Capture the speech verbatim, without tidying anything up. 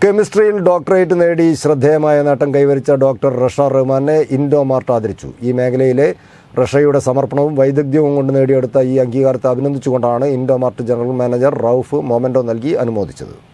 കെമിസ്ട്രിയിൽ doctorate നേടി ശ്രദ്ധേയമായ നേട്ടം കൈവരിച്ച ഡോക്ടർ റഷ റഹ്മാനെ ഇൻഡോമാർട്ട് ആദരിച്ചു. ഈ മേഖലയിലെ റഷയുടെ സമർപ്പണവും വൈദഗ്ധ്യവും കൊണ്ട് നേടിയെടുത്ത ഈ അംഗീകാരത്തെ അഭിനന്ദിച്ചുകൊണ്ടാണ് Indomart general manager Rauf memento നൽകി അനുമോദിച്ചത്.